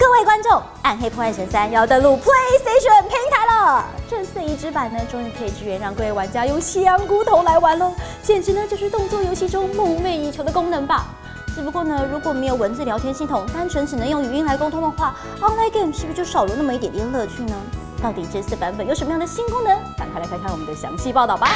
各位观众，《暗黑破坏神3》要登陆 PlayStation 平台了。这次移植版呢，终于可以支援让各位玩家用香菇头来玩喽，简直呢就是动作游戏中梦寐以求的功能吧。只不过呢，如果没有文字聊天系统，单纯只能用语音来沟通的话 ，Online Game 是不是就少了那么一点点乐趣呢？到底这次版本有什么样的新功能？赶快来看看我们的详细报道吧。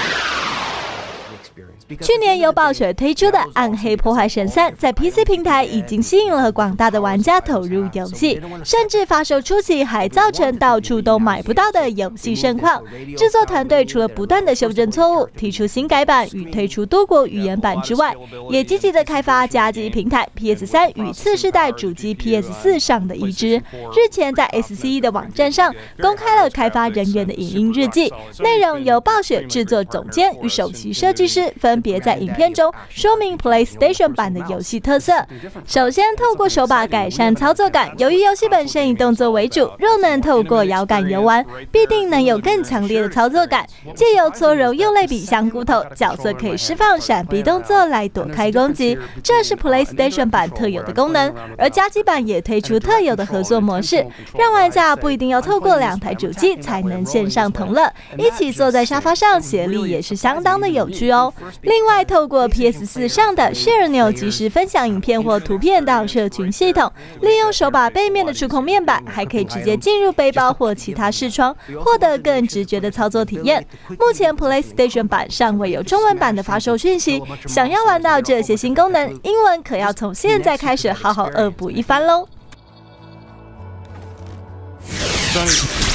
去年由暴雪推出的《暗黑破坏神3》在 PC 平台已经吸引了广大的玩家投入游戏，甚至发售初期还造成到处都买不到的游戏盛况。制作团队除了不断的修正错误、提出新改版与推出多国语言版之外，也积极的开发家机平台 PS3 与次世代主机 PS4 上的移植。日前在 SCE 的网站上公开了开发人员的影音日记，内容由暴雪制作总监与首席设计师分别在影片中说明 PlayStation 版的游戏特色。首先，透过手把改善操作感。由于游戏本身以动作为主，若能透过摇杆游玩，必定能有更强烈的操作感。借由搓揉右类比香菇头，角色可以释放闪避动作来躲开攻击，这是 PlayStation 版特有的功能。而家机版也推出特有的合作模式，让玩家不一定要透过2台主机才能线上同乐，一起坐在沙发上协力也是相当的有趣哦。另外，透过 PS4 上的 Share New 即时分享影片或图片到社群系统，利用手把背面的触控面板，还可以直接进入背包或其他视窗，获得更直觉的操作体验。目前 PlayStation 版尚未有中文版的发售讯息，想要玩到这些新功能，英文可要从现在开始好好恶补一番喽。